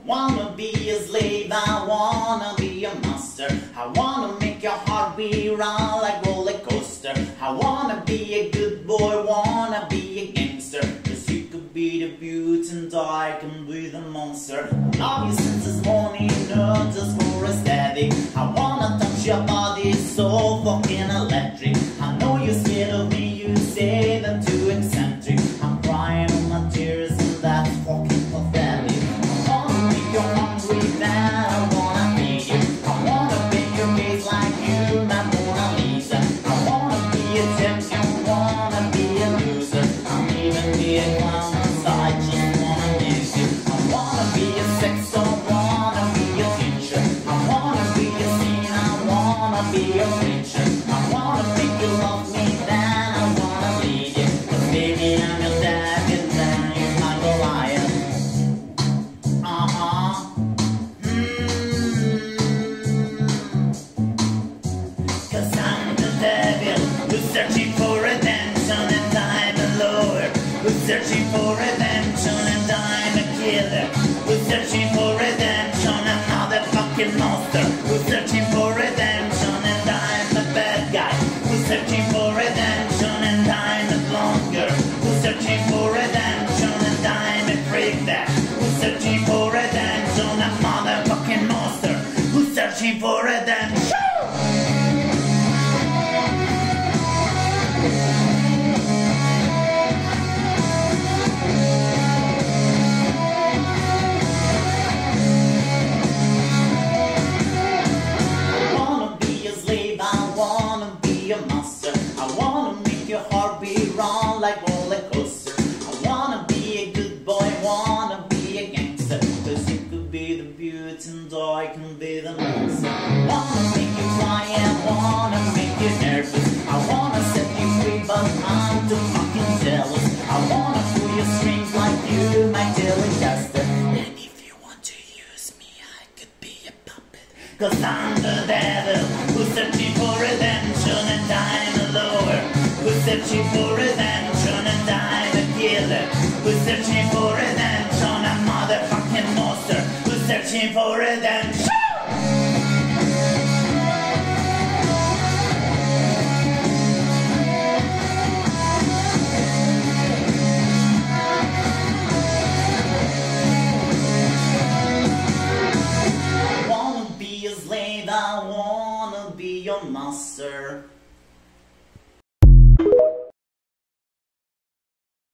Wanna be a slave, I wanna be a master. I wanna make your heart beat round like roller coaster. I wanna be a good boy, wanna be a gangster. Cause you could be the beauty and I can be the monster. Love you since this morning, not just for a static. I wanna touch your body, so fucking electric. I know you're scared of me, you say that I'm too eccentric. I'm crying on my tears and that's fucking pathetic. You're hungry, then I wanna feed you. I wanna bake your face like you, my Mona Lisa. I wanna be a champion, wanna be a loser. I'm even be a clown, so I just wanna miss you. I wanna be a sex doll, wanna be a teacher. I wanna be a scene, I wanna be a preacher. I wanna make you love me, then I wanna lead you. Cause baby, I'm your dad, and then you're my Goliath. Searching for redemption and I'm a lord. Who's searching for redemption and I'm a killer. Who's searching for redemption, a motherfucking monster. Who's searching for redemption and I'm a bad guy. Who's searching for redemption and I'm a blonde girl. Who's searching for redemption and I'm a freak that. Who's searching for redemption, a motherfucking monster. Who's searching for redemption? Wrong like roller coaster. I wanna be a good boy, wanna be a gangster. Cause you could be the beauty and I can be the monster. Wanna make you cry and wanna make you nervous. I wanna set you free but I'm too fucking jealous. I wanna pull your strings like you, my telecaster. And if you want to use me, I could be a puppet. Cause I'm the devil who's searching for redemption and I'm a lover. Who's searching for redemption and I'm a killer. Who's searching for redemption, a motherfucking monster. Who's searching for redemption? I wanna be a slave, I wanna be your master.